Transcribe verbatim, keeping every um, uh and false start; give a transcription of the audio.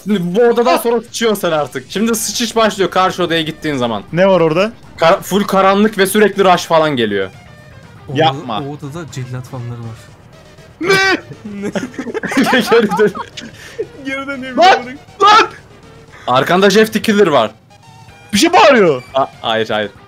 Şimdi bu odadan sonra sıçıyorsun sen artık. Şimdi sıçış başlıyor karşı odaya gittiğin zaman. Ne var orada? Kar full karanlık ve sürekli rush falan geliyor. O Yapma. Odada, o odada cellat fanları var. Geri dön. Geri döneyim. Lan! Lan! Arkanda Jeff the Killer var. Bir şey bağırıyor. Ha, hayır hayır.